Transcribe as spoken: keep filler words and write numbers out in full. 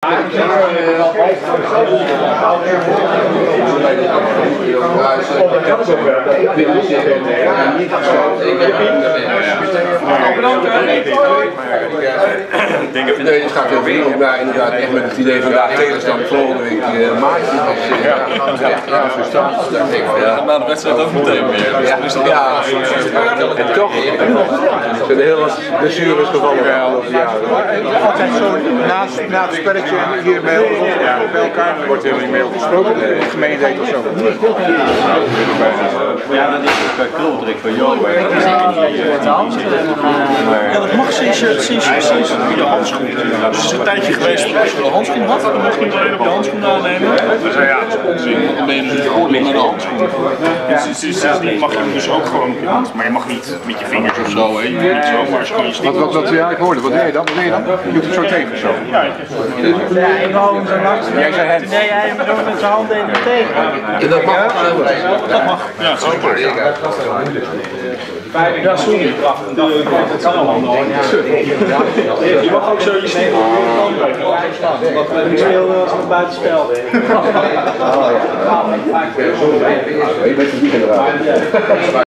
Nee, het gaat heel veel, maar inderdaad echt met het idee vandaag tegenstand volgende week maatje. Ja, na de wedstrijd ook meteen weer. Ja, en toch zijn er heel wat blessures gevallen. Altijd zo naast na het spelletje hier bij elkaar wordt er niet meer over gesproken, de gemeentheid of zo. Ja, dat is ook kloddrik van jou. Ja, dat mag sinds je, sinds je, sinds je de handschoen. Dus het is een tijdje geweest als je de handschoen had, dan mocht je niet alleen op de handschoen aannemen. We zeiden ja, dat is onzin, want dan ben je dus behoorlijk met de handschoen. Dus sindsdien mag je hem dus ook gewoon op je hand, maar je mag niet met je vingers of zo, hè. Je moet niet zo, maar als je gewoon je stick. Wat, wat, ja, ik hoorde, wat deed je dan? Wat deed je dan? Je doet het zo tegen zo. Ja, ja, ik hou hem zo langs. Jij zei het. Nee, hij hem door met zijn hand even tegen. En dat mag dat mag. Ja, zeker. Ja, sorry. Het kan allemaal. Je mag ook zo je stick op je hand brengen. Ik speel als een buitenspel. Oh ja.